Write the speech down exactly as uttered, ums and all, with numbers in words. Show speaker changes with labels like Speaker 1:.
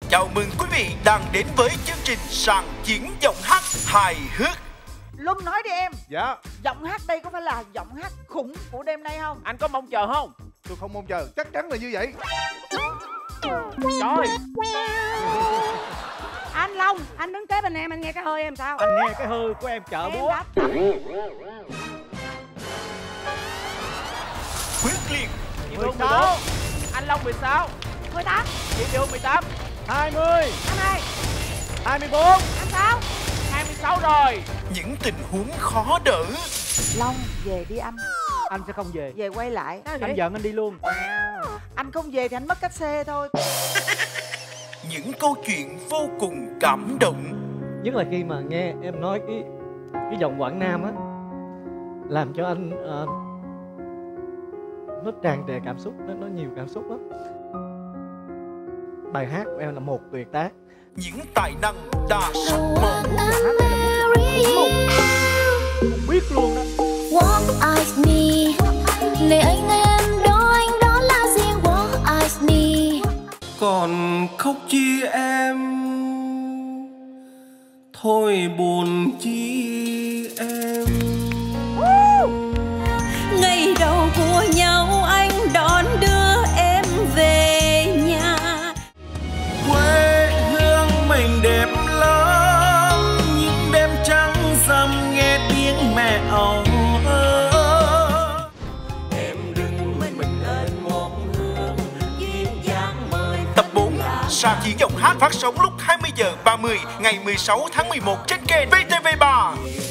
Speaker 1: Chào mừng quý vị đang đến với chương trình Sàn Diễn Giọng Hát hài hước.
Speaker 2: Luân nói đi em.
Speaker 3: Dạ.
Speaker 2: Giọng hát đây có phải là giọng hát khủng của đêm nay không?
Speaker 4: Anh có mong chờ không?
Speaker 3: Tôi không mong chờ, chắc chắn là như vậy.
Speaker 4: Trời.
Speaker 5: Anh Long, anh đứng kế bên em, anh nghe cái hơi em sao?
Speaker 4: Anh nghe cái hơi của em chợ
Speaker 5: Em
Speaker 4: búa.
Speaker 5: đã
Speaker 1: Quyết liệt.
Speaker 4: Chị Hương mười sáu. Anh Long mười sáu.
Speaker 5: mười tám,
Speaker 4: Chị Hương mười tám. hai mươi.
Speaker 5: hai mươi hai,
Speaker 4: hai mươi bốn.
Speaker 5: hai mươi sáu.
Speaker 4: hai mươi sáu rồi.
Speaker 1: Những tình huống khó đỡ.
Speaker 2: Long về đi anh.
Speaker 4: Anh sẽ không về.
Speaker 2: Về quay lại.
Speaker 4: Anh giận anh đi luôn.
Speaker 2: Anh không về thì anh mất cách xe thôi.
Speaker 1: Những câu chuyện vô cùng cảm động.
Speaker 6: Nhất là khi mà nghe em nói cái cái giọng Quảng Nam á, làm cho anh uh, nó tràn trề cảm xúc, nó, nó nhiều cảm xúc lắm. Bài hát của em là một tuyệt tác.
Speaker 1: Những tài năng đa sắc màu.
Speaker 4: Không biết luôn đó.
Speaker 7: What I need, này anh em đó, anh đó là gì? What I need.
Speaker 8: Còn khóc chi em, thôi buồn chi em.
Speaker 7: Ngày đầu của nhau anh đón đưa em về nhà.
Speaker 8: Quê hương mình đẹp lắm, những đêm trắng rằm nghe tiếng mẹ âu ơ. Em đừng mình mình lên một hương duyên dáng mời.
Speaker 1: Tập bốn Sàn Diễn Giọng Hát phát sóng lúc hai mươi giờ ba mươi ngày mười sáu tháng mười một trên kênh vê tê vê ba.